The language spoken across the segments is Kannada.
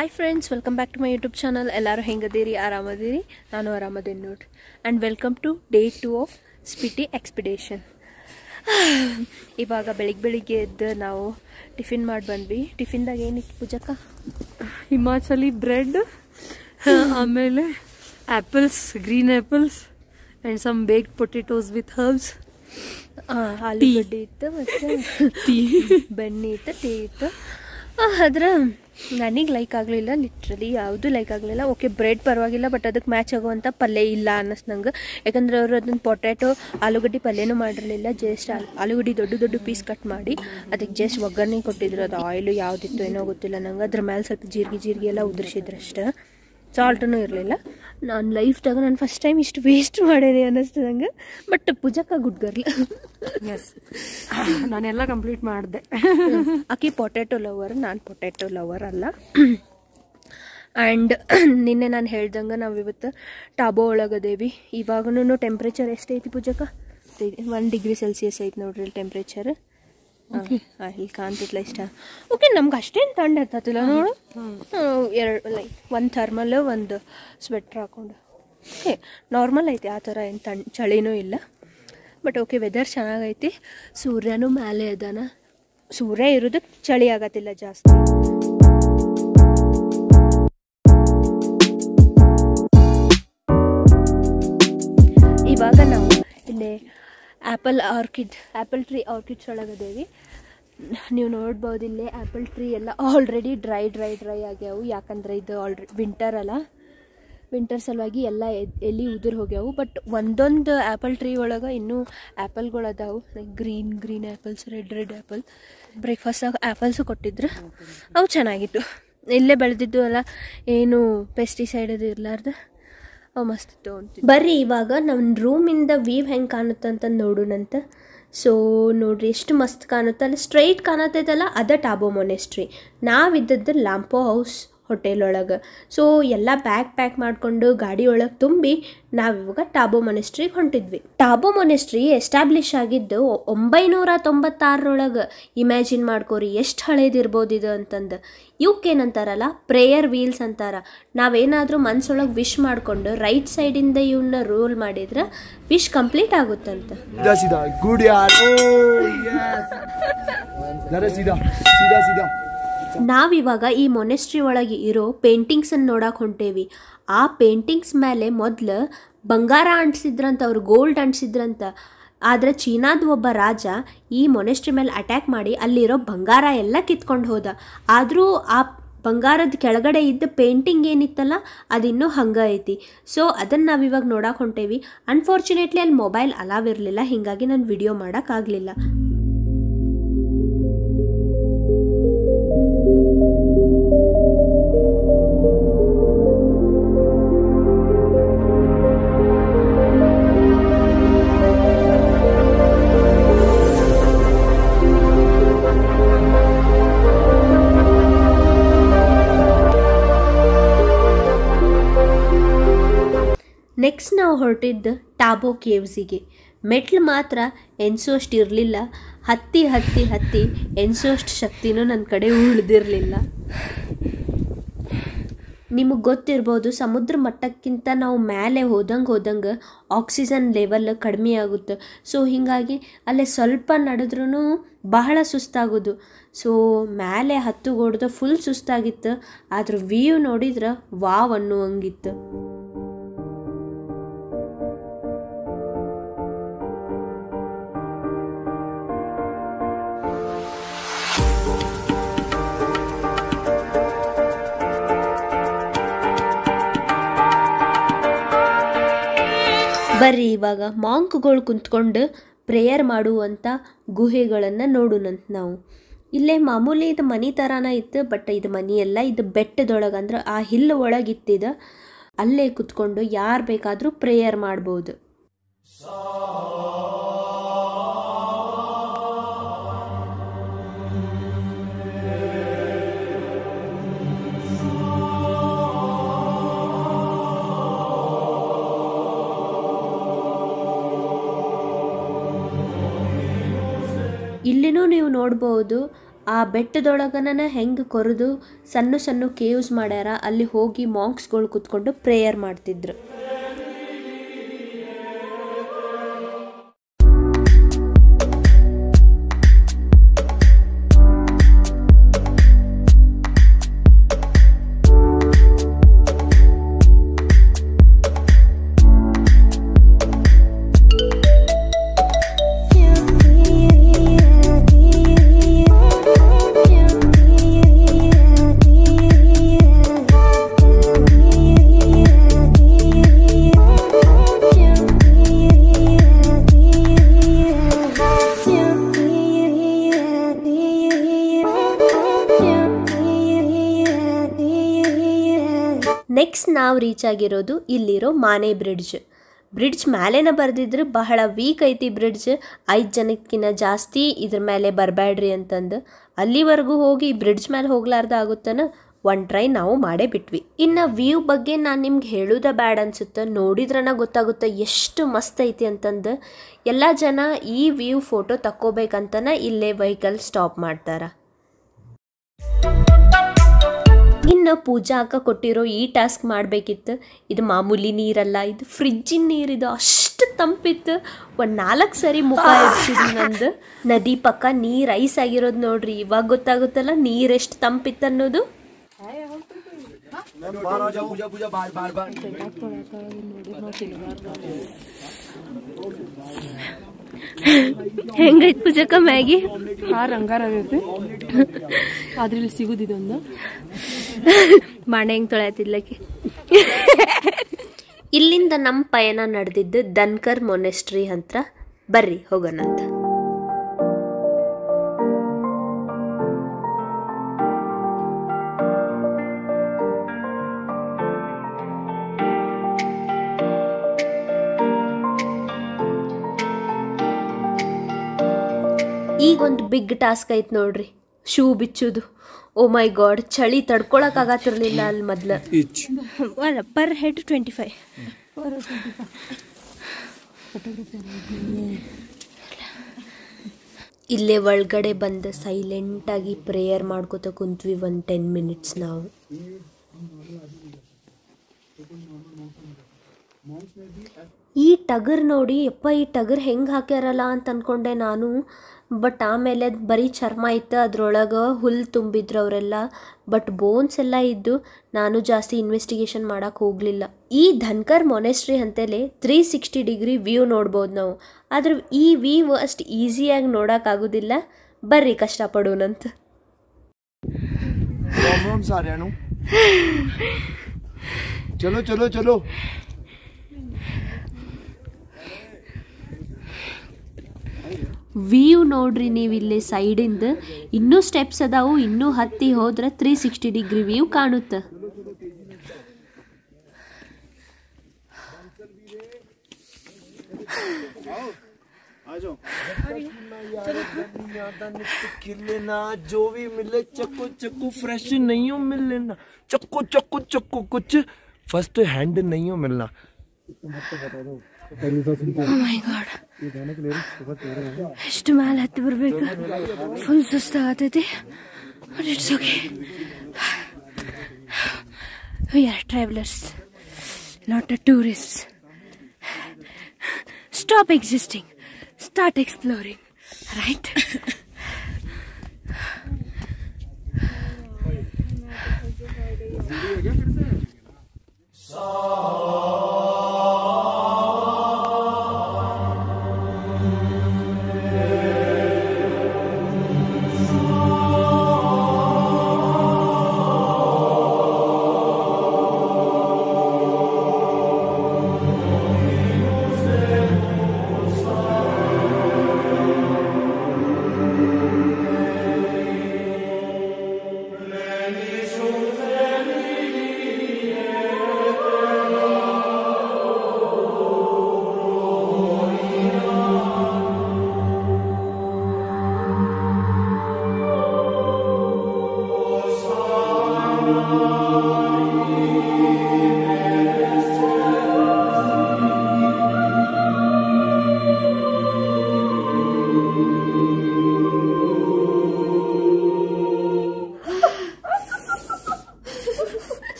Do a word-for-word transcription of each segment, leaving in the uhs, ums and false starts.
Hi friends, welcome back to my YouTube channel. Ellaru hengadiri aramadiri nanu aramadini nodri and welcome to day two of Spiti expedition. ಇವಾಗ ಬೆಳಿಗ್ಗೆ ಬೆಳಿಗ್ಗೆ ಎದ್ದು ನಾವು ಟಿಫಿನ್ ಮಾಡಿ ಬಂದ್ವಿ. ಟಿಫಿನ್ದಾಗ ಏನಿತ್ತು ಪೂಜಕ್ಕ? ಹಿಮಾಚಲಿ ಬ್ರೆಡ್, ಆಮೇಲೆ apples, green apples and some baked potatoes with herbs. ಆಲೂಗಡ್ಡೆ ಇತ್ತು ಮತ್ತು ಟೀ ಬೆಣ್ಣೆ ಇತ್ತು, ಟೀ ಇತ್ತು. ಅದ್ರ ನನಗೆ ಲೈಕ್ ಆಗಲಿಲ್ಲ, ಲಿಟ್ರಲಿ ಯಾವುದು ಲೈಕ್ ಆಗಲಿಲ್ಲ. ಓಕೆ, ಬ್ರೆಡ್ ಪರವಾಗಿಲ್ಲ, ಬಟ್ ಅದಕ್ಕೆ ಮ್ಯಾಚ್ ಆಗುವಂಥ ಪಲ್ಯ ಇಲ್ಲ ಅನ್ನಿಸ್ ನಂಗೆ. ಯಾಕಂದ್ರೆ ಅವರು ಅದನ್ನು ಪೊಟ್ಯಾಟೊ ಆಲೂಗಡ್ಡೆ ಪಲ್ಯನೂ ಮಾಡಿರಲಿಲ್ಲ. ಜಸ್ಟ್ ಆಲೂಗಡ್ಡೆ ದೊಡ್ಡ ದೊಡ್ಡ ಪೀಸ್ ಕಟ್ ಮಾಡಿ ಅದಕ್ಕೆ ಜಸ್ಟ್ ಒಗ್ಗರಣೆ ಕೊಟ್ಟಿದ್ರು. ಅದು ಆಯಿಲು ಯಾವುದಿತ್ತು ಏನೋ ಗೊತ್ತಿಲ್ಲ ನಂಗೆ. ಅದ್ರ ಮೇಲೆ ಸ್ವಲ್ಪ ಜೀರಿಗೆ ಜೀರಿಗೆ ಎಲ್ಲ ಉದುರಿಸಿದ್ರು ಅಷ್ಟೇ, ಸಾಲ್ಟೂ ಇರಲಿಲ್ಲ. ನಾನು ಲೈಫ್ದಾಗ ನಾನು ಫಸ್ಟ್ ಟೈಮ್ ಇಷ್ಟು ವೇಸ್ಟ್ ಮಾಡೇನೆ ಅನ್ನಿಸ್ತು ನಂಗೆ. ಬಟ್ ಪೂಜಕ್ಕ ಗುಡ್ ಗರ್ಲ್. ಎಸ್, ನಾನೆಲ್ಲ ಕಂಪ್ಲೀಟ್ ಮಾಡಿದೆ. ಆಕೆ ಪೊಟ್ಯಾಟೊ ಲವರ್, ನಾನು ಪೊಟ್ಯಾಟೊ ಲವರ್ ಅಲ್ಲ. ಆ್ಯಂಡ್ ನಿನ್ನೆ ನಾನು ಹೇಳ್ದಂಗೆ ನಾವು ಇವತ್ತು ಟಾಬೋ ಒಳಗದೇವಿ. ಇವಾಗೂ ಟೆಂಪ್ರೇಚರ್ ಎಷ್ಟೈತಿ ಪೂಜಕ್ಕ? ಒನ್ ಡಿಗ್ರಿ ಸೆಲ್ಸಿಯಸ್ ಐತಿ ನೋಡ್ರಿ ಇಲ್ಲಿ ಟೆಂಪ್ರೇಚರ್. ಇಲ್ಲಿ ಕಾಣ್ತಿತ್ಲ ಇಷ್ಟ. ಓಕೆ, ನಮ್ಗೆ ಅಷ್ಟೇನು ಥಂಡ್ ಇರ್ತತಿಲ್ಲ ನೋಡು. ಎರಡು ಲೈಕ್ ಒಂದು ಥರ್ಮಲ್, ಒಂದು ಸ್ವೆಟ್ರ್ ಹಾಕೊಂಡು ಓಕೆ ನಾರ್ಮಲ್ ಐತಿ. ಆ ಥರ ಏನು ತಣ್ ಚಳಿನೂ ಇಲ್ಲ. ಬಟ್ ಓಕೆ, ವೆದರ್ ಚೆನ್ನಾಗೈತಿ. ಸೂರ್ಯನೂ ಮೇಲೆ ಅದಾನ. ಸೂರ್ಯ ಇರೋದಕ್ಕೆ ಚಳಿ ಆಗತ್ತಿಲ್ಲ ಜಾಸ್ತಿ. ಇವಾಗ ನಾವು ಇಲ್ಲಿ apple orchid apple tree orchids ಒಳಗದೇವಿ. ನೀವು ನೋಡ್ಬೋದು ಇಲ್ಲೇ ಆ್ಯಪಲ್ ಟ್ರೀ ಎಲ್ಲ ಆಲ್ರೆಡಿ ಡ್ರೈ ಡ್ರೈ ಡ್ರೈ ಆಗ್ಯಾವು. ಯಾಕಂದರೆ ಇದು ಆಲ್ರೆಡಿ ವಿಂಟರ್ ಅಲ್ಲ, ವಿಂಟರ್ ಸಲುವಾಗಿ ಎಲ್ಲ ಎಲ್ಲಿ ಉದುರು ಹೋಗ್ಯಾವು. ಬಟ್ ಒಂದೊಂದು ಆ್ಯಪಲ್ ಟ್ರೀ ಒಳಗೆ ಇನ್ನೂ ಆ್ಯಪಲ್ಗಳು ಅದಾವು, like green green apples, red red apple. ಬ್ರೇಕ್ಫಾಸ್ಟಾಗ ಆ್ಯಪಲ್ಸು ಕೊಟ್ಟಿದ್ರು, ಅವು ಚೆನ್ನಾಗಿತ್ತು. ಇಲ್ಲೇ ಬೆಳೆದಿದ್ದು ಅಲ್ಲ, ಏನು ಪೆಸ್ಟಿಸೈಡ್ ಅದು ಇರಲಾರ್ದು ಅವು ಮಸ್ತಿತ್ತು ಅಂತ. ಬರ್ರಿ ಇವಾಗ ನಮ್ಮ ರೂಮಿಂದ ವ್ಯೂ ಹೆಂಗೆ ಕಾಣುತ್ತೆ ಅಂತ ನೋಡೋಣಂತ. ಸೊ ನೋಡ್ರಿ ಎಷ್ಟು ಮಸ್ತ್ ಕಾಣುತ್ತೆ. ಅಲ್ಲಿ ಸ್ಟ್ರೈಟ್ ಕಾಣತ್ತೈತಲ್ಲ, ಅದ ಟಾಬೋ ಮೊನೆಸ್ಟ್ರಿ. ನಾವಿದ್ದದ್ದು ಲ್ಯಾಂಪೋ ಹೌಸ್ ಹೋಟೆಲ್ ಒಳಗೆ. ಸೊ ಎಲ್ಲ ಬ್ಯಾಗ್ ಪ್ಯಾಕ್ ಮಾಡಿಕೊಂಡು ಗಾಡಿ ಒಳಗೆ ತುಂಬಿ ನಾವಿವಾಗ ಟಾಬೋ ಮೊನೆಸ್ಟ್ರಿಗೆ ಹೊಂಟಿದ್ವಿ. ಟಾಬೋ ಮೊನೆಸ್ಟ್ರಿ ಎಸ್ಟಾಬ್ಲಿಷ್ ಆಗಿದ್ದು ಒಂಬೈನೂರ ತೊಂಬತ್ತಾರರೊಳಗೆ. ಇಮ್ಯಾಜಿನ್ ಮಾಡ್ಕೋರಿ ಎಷ್ಟು ಹಳೇದಿರ್ಬೋದು ಇದು ಅಂತಂದು. ಇವಕ್ಕೇನಂತಾರಲ್ಲ, ಪ್ರೇಯರ್ ವೀಲ್ಸ್ ಅಂತಾರ. ನಾವೇನಾದರೂ ಮನ್ಸೊಳಗೆ ವಿಶ್ ಮಾಡಿಕೊಂಡು ರೈಟ್ ಸೈಡಿಂದ ಇವನ್ನ ರೋಲ್ ಮಾಡಿದ್ರೆ ವಿಶ್ ಕಂಪ್ಲೀಟ್ ಆಗುತ್ತಂತ. ನಾವಿವಾಗ ಈ ಮೊನೆಸ್ಟ್ರಿ ಒಳಗೆ ಇರೋ ಪೇಂಟಿಂಗ್ಸನ್ನು ನೋಡಕ್ಕೆ ಹೊಂಟೇವಿ. ಆ ಪೇಂಟಿಂಗ್ಸ್ ಮೇಲೆ ಮೊದಲು ಬಂಗಾರ ಅಂಟಿಸಿದ್ರಂತ, ಅವ್ರು ಗೋಲ್ಡ್ ಅಂಟಿಸಿದ್ರಂತ. ಆದರೆ ಚೀನಾದ ಒಬ್ಬ ರಾಜ ಈ ಮೊನೆಸ್ಟ್ರಿ ಮೇಲೆ ಅಟ್ಯಾಕ್ ಮಾಡಿ ಅಲ್ಲಿರೋ ಬಂಗಾರ ಎಲ್ಲ ಕಿತ್ಕೊಂಡು ಹೋದ. ಆದರೂ ಆ ಬಂಗಾರದ ಕೆಳಗಡೆ ಇದ್ದ ಪೇಂಟಿಂಗ್ ಏನಿತ್ತಲ್ಲ ಅದಿನ್ನೂ ಹಂಗೆ ಐತಿ. ಸೊ ಅದನ್ನು ನಾವಿವಾಗ ನೋಡಕ್ಕೆ ಹೊಂಟೇವಿ. ಅನ್ಫಾರ್ಚುನೇಟ್ಲಿ ಅಲ್ಲಿ ಮೊಬೈಲ್ ಅಲಾವ್ ಇರಲಿಲ್ಲ, ಹೀಗಾಗಿ ನಾನು ವಿಡಿಯೋ ಮಾಡೋಕ್ಕಾಗಲಿಲ್ಲ. ನೆಕ್ಸ್ಟ್ ನಾವು ಹೊರಟಿದ್ದು ಟಾಬೋ ಕೇವ್ಸಿಗೆ. ಮೆಟ್ಲು ಮಾತ್ರ ಎನ್ಸೋಷ್ಟು ಇರಲಿಲ್ಲ. ಹತ್ತಿ ಹತ್ತಿ ಹತ್ತಿ ಎನ್ಸೋಷ್ಟು ಶಕ್ತಿನೂ ನನ್ನ ಕಡೆ ಉಳಿದಿರಲಿಲ್ಲ. ನಿಮಗೆ ಗೊತ್ತಿರ್ಬೋದು, ಸಮುದ್ರ ಮಟ್ಟಕ್ಕಿಂತ ನಾವು ಮೇಲೆ ಹೋದಂಗೆ ಹೋದಂಗೆ ಆಕ್ಸಿಜನ್ ಲೆವೆಲ್ ಕಡಿಮೆ ಆಗುತ್ತೆ. ಸೊ ಹೀಗಾಗಿ ಅಲ್ಲೇ ಸ್ವಲ್ಪ ನಡೆದ್ರೂ ಬಹಳ ಸುಸ್ತಾಗೋದು. ಸೊ ಮೇಲೆ ಹತ್ತುಗೋಡ್ದು ಫುಲ್ ಸುಸ್ತಾಗಿತ್ತು. ಆದ್ರೆ ವ್ಯೂ ನೋಡಿದ್ರೆ ವಾವ್ ಅನ್ನುವಂಗಿತ್ತು. ಬರ್ರಿ ಇವಾಗ ಮಾಂಕ್ಗಳು ಕುಂತ್ಕೊಂಡು ಪ್ರೇಯರ್ ಮಾಡುವಂಥ ಗುಹೆಗಳನ್ನು ನೋಡೋಣಂತ ನಾವು. ಇಲ್ಲೇ ಮಾಮೂಲಿ ಇದು ಮನೆ ಥರನ ಇತ್ತು, ಬಟ್ ಇದು ಮನೆ ಎಲ್ಲ, ಇದು ಬೆಟ್ಟದೊಳಗೆ ಅಂದ್ರೆ ಆ ಹಿಲ್ ಒಳಗಿತ್ತಿದ. ಅಲ್ಲೇ ಕುತ್ಕೊಂಡು ಯಾರು ಬೇಕಾದರೂ ಪ್ರೇಯರ್ ಮಾಡ್ಬೋದು. ಇಲ್ಲಿನೂ ನೀವು ನೋಡ್ಬೋದು ಆ ಬೆಟ್ಟದೊಳಗನ ಹೆಂಗೆ ಕೊರೆದು ಸಣ್ಣ ಸಣ್ಣ ಕೇವ್ಸ್ ಮಾಡ್ಯಾರ, ಅಲ್ಲಿ ಹೋಗಿ ಮಾಂಕ್ಸ್ಗಳು ಕೂತ್ಕೊಂಡು ಪ್ರೇಯರ್ ಮಾಡ್ತಿದ್ರು. ನೆಕ್ಸ್ಟ್ ನಾವು ರೀಚ್ ಆಗಿರೋದು ಇಲ್ಲಿರೋ ಮಾನೆ ಬ್ರಿಡ್ಜ್. ಬ್ರಿಡ್ಜ್ ಮೇಲೆನ ಬರೆದಿದ್ರು ಬಹಳ ವೀಕ್ ಐತಿ ಬ್ರಿಡ್ಜ್, ಐದು ಜನಕ್ಕಿಂತ ಜಾಸ್ತಿ ಇದ್ರ ಮೇಲೆ ಬರಬೇಡ್ರಿ ಅಂತಂದು. ಅಲ್ಲಿವರೆಗೂ ಹೋಗಿ ಬ್ರಿಡ್ಜ್ ಮೇಲೆ ಹೋಗ್ಲಾರ್ದ ಆಗುತ್ತಾನ ಒನ್ ಟ್ರೈ ನಾವು ಮಾಡೇ ಬಿಟ್ವಿ. ಇನ್ನು ವ್ಯೂ ಬಗ್ಗೆ ನಾನು ನಿಮ್ಗೆ ಹೇಳೋದ ಬ್ಯಾಡ್ ಅನ್ಸುತ್ತೆ, ನೋಡಿದ್ರನ ಗೊತ್ತಾಗುತ್ತೆ ಎಷ್ಟು ಮಸ್ತ್ ಐತಿ ಅಂತಂದು. ಎಲ್ಲ ಜನ ಈ ವ್ಯೂ ಫೋಟೋ ತಕ್ಕೋಬೇಕಂತನ ಇಲ್ಲೇ ವೆಹಿಕಲ್ ಸ್ಟಾಪ್ ಮಾಡ್ತಾರೆ. ಇನ್ನು ಪೂಜಾ ಅಕ್ಕ ಕೊಟ್ಟಿರೋ ಈ ಟಾಸ್ಕ್ ಮಾಡಬೇಕಿತ್ತು. ಇದು ಮಾಮೂಲಿ ನೀರಲ್ಲ, ಇದು ಫ್ರಿಜ್ಜಿನ ನೀರಿದು, ಅಷ್ಟು ತಂಪಿತ್ತು. ಒಂದು ನಾಲ್ಕು ಸರಿ ಮುಖ ಇಡ್ಸಿದ್ದು ನಂದು. ನದಿ ಪಕ್ಕ ನೀರು ಐಸ್ ಆಗಿರೋದು ನೋಡ್ರಿ, ಇವಾಗ ಗೊತ್ತಾಗುತ್ತಲ್ಲ ನೀರು ಎಷ್ಟು ತಂಪಿತ್ತು ಅನ್ನೋದು. ಹೆಂಗೈತ್ ಪೂಜಕ್ಕ ಮ್ಯಾಗಿ? ಆ ರಂಗಾರ ಆಗೈತೆ, ಆದ್ರೆ ಇಲ್ಲಿ ಸಿಗುದಿದೊಂದು ಮಾಣೆ ಹೆಂಗ್ ತೊಳೆಯತಿದ್ಲಕ್ಕೆ. ಇಲ್ಲಿಂದ ನಮ್ಮ ಪಯಣ ನಡೆದಿದ್ದು ಧನ್ಕರ್ ಮೊನೆಸ್ಟ್ರಿ ಹತ್ರ. ಬರ್ರಿ ಹೋಗೋಣಂತ. ಈಗ ಒಂದು ಬಿಗ್ ಟಾಸ್ಕ್ ಐತೆ ನೋಡ್ರಿ, ಶೂ ಬಿಚ್ಚೋದು. ಓ ಮೈ ಗಾಡ್, ಚಳಿ ತಡ್ಕೊಳಕ್ಕಾಗತ್ತಿರ್ಲಿಲ್ಲ ಅಲ್ಲಿ ಮೊದ್ಲು. ಅಲ್ಲ, ಪರ್ ಹೆಡ್ ಟ್ವೆಂಟಿ ಫೈವ್. ಇಲ್ಲೇ ಒಳಗಡೆ ಬಂದು ಸೈಲೆಂಟಾಗಿ ಪ್ರೇಯರ್ ಮಾಡ್ಕೋತ ಕುಂತ್ವಿ ಒಂದು ಟೆನ್ ಮಿನಿಟ್ಸ್ ನಾವು. ಈ ಟಗರ್ ನೋಡಿ, ಯಪ್ಪ ಈ ಟಗರ್ ಹೆಂಗೆ ಹಾಕ್ಯಾರಲ್ಲ ಅಂತ ಅಂದ್ಕೊಂಡೆ ನಾನು. ಬಟ್ ಆಮೇಲೆ ಅದು ಬರೀ ಚರ್ಮ ಇತ್ತು, ಅದ್ರೊಳಗೆ ಹುಲ್ಲು ತುಂಬಿದ್ರು ಅವರೆಲ್ಲ. ಬಟ್ ಬೋನ್ಸ್ ಎಲ್ಲ ಇದ್ದು ನಾನು ಜಾಸ್ತಿ ಇನ್ವೆಸ್ಟಿಗೇಷನ್ ಮಾಡೋಕ್ಕೆ ಹೋಗಲಿಲ್ಲ. ಈ ಧನ್ಕರ್ ಮೊನೆಸ್ಟ್ರಿ ಅಂತಲೇ ತ್ರೀ ಸಿಕ್ಸ್ಟಿ ಡಿಗ್ರಿ ವ್ಯೂ ನೋಡ್ಬೋದು ನಾವು. ಆದ್ರೆ ಈ ವ್ಯೂ ಅಷ್ಟು ಈಸಿಯಾಗಿ ನೋಡೋಕ್ಕಾಗೋದಿಲ್ಲ. ಬರ್ರಿ ಕಷ್ಟಪಡೋಣಂತ. ಚಲೋ ಚಲೋ ಚಲೋ. ವ್ಯೂ ನೋಡ್ರಿ ನೀವು ಇಲ್ಲಿ ಸೈಡಿಂದ. ಇನ್ನೂ ಸ್ಟೆಪ್ಸ್ ಅದಾವು, ಇನ್ನೂ ಹತ್ತಿ ಹೋದ್ರೆ ತ್ರೀ ಸಿಕ್ಸ್ಟಿ ಡಿಗ್ರಿ ವ್ಯೂ ಕಾಣುತ್ತೆ. जो भी मिले चक्कू चक्कू फ्रेश नहीं हो मिलना, चक्कू चक्कू चक्कू कुछ फर्स्ट हैंड नहीं हो मिलना. ಎಷ್ಟು ಮೇಲೆ ಹತ್ತಿ ಬರ್ಬೇಕು, ಫುಲ್ ಸುಸ್ತಾಗತೈತಿ. It's okay, we are travellers, not a tourist. Stop existing, start exploring, right?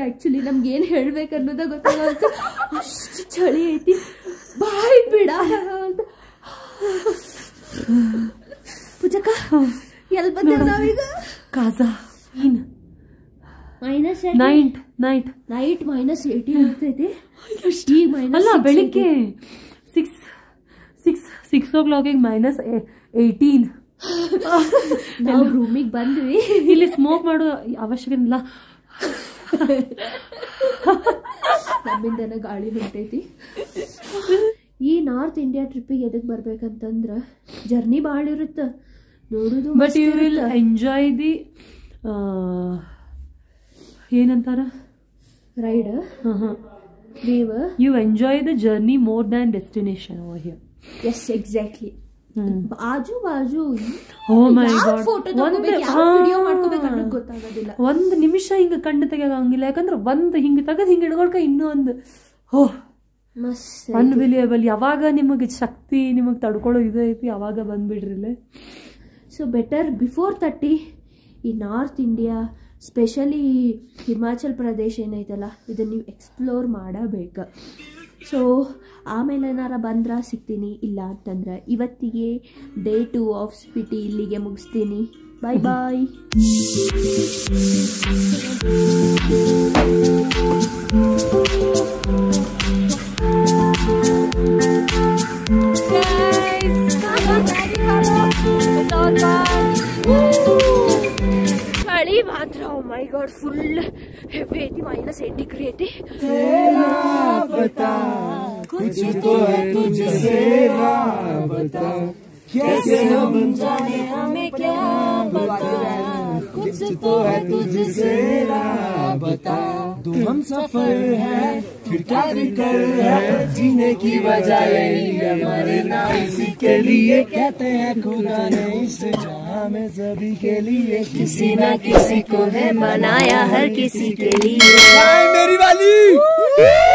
Actually ನಮ್ಗೆ ಏನ್ ಹೇಳ್ಬೇಕು ಅನ್ನೋದ ಗೊತ್ತಾಗಲ್ಲ, ಅಷ್ಟು ಚಳಿ ಐತಿ, ಬಾಯ್ ಬಿಡ ಅಂತ. ಪೂಜಕ್ಕ ಎಲ್ಲಿ ಬಂದೇವ್ ನಾವೀಗ? Kaza minus nine nine nine minus eighteen ಆಗ್ತೈತಿ. ಈಗ ಮೈನಸ್ ಅಲ್ಲ, ಬೆಳಿಗ್ಗೆ ಸಿಕ್ಸ್ ಸಿಕ್ಸ್ ಸಿಕ್ಸ್ ಓ ಕ್ಲಾಕಿಗೆ ಮೈನಸ್ ಏಯ್ಟೀನ್. ನಾವು ರೂಮಿಗೆ ಬಂದ್ವಿ. ಇಲ್ಲಿ ಸ್ಮೋಕ್ ಮಾಡೋ ಅವಶ್ಯಕತೆ ಇಲ್ಲ, ನಮ್ಮಿಂದನ ಗಾಳಿ ಹೊಂಟೈತಿ. ಈ ನಾರ್ತ್ ಇಂಡಿಯಾ ಟ್ರಿಪ್ಪಿಗೆ ಎದಕ್ ಬರ್ಬೇಕಂತಂದ್ರ ಜರ್ನಿ ಭಾಳ ಇರುತ್ತ ನೋಡುದು. But you will enjoy the ಏನಂತಾರ ರೈಡ್. ನೀವು you enjoy the journey more than destination over here. Yes exactly. ಬಾಜು ಬಾಜು ಓ ಮೈ ಗಾಡ್, ಗೊತ್ತಾಗೋದಿಲ್ಲ. ಒಂದ್ ನಿಮಿಷ ಹಿಂಗ ಕಣ್ಣು ತೆಗಿಯಂಗಿಲ್ಲ, ಯಾಕಂದ್ರೆ ಒಂದ್ ಹಿಂಗ ತೆಗದ್ ಹಿಂಗ ಹಿಡ್ಕೊಳ್ಕ ಇನ್ನೂ ಒಂದು ಓ ಅನ್ಬಿಲಿಯಬಲ್. ಯಾವಾಗ ನಿಮಗೆ ಶಕ್ತಿ ನಿಮಗೆ ತಡ್ಕೊಳ್ಳೋ ಇದು ಐತಿ ಅವಾಗ ಬಂದ್ಬಿಡ್ರಿಲ್ಲ. ಸೊ ಬೆಟರ್ ಬಿಫೋರ್ ತರ್ಟಿ ಈ north India specially Himachal Pradesh ಏನೈತಲ್ಲ ಇದನ್ನ ನೀವು ಎಕ್ಸ್ಪ್ಲೋರ್ ಮಾಡಬೇಕು. ಸೊ ಆಮೇಲೆ ಏನಾರ ಬಂದ್ರೆ ಸಿಗ್ತೀನಿ, ಇಲ್ಲ ಅಂತಂದ್ರೆ ಇವತ್ತಿಗೆ ಡೇ ಟು ಆಫ್ ಸ್ಪಿಟಿ ಇಲ್ಲಿಗೆ ಮುಗಿಸ್ತೀನಿ. ಬಾಯ್ ಬಾಯ್. ಚಳಿ ಮಾತ್ರ oh my god full heavy ಐತಿ, ಮೈನಸ್ ಏಟ್ ಡಿಗ್ರಿ ಐತಿ. कुछ तो है तुझसे बता, कैसे हम जाने हमें क्या बता, कुछ तो है तुझसे बता, तू हम सफर है फिर क्या फिकर है, जीने की वजह यही है मरना इसी के लिए, कहते हैं खुदा ने इस जहां में सभी के लिए किसी न किसी को है बनाया हर किसी के लिए. मेरी वाली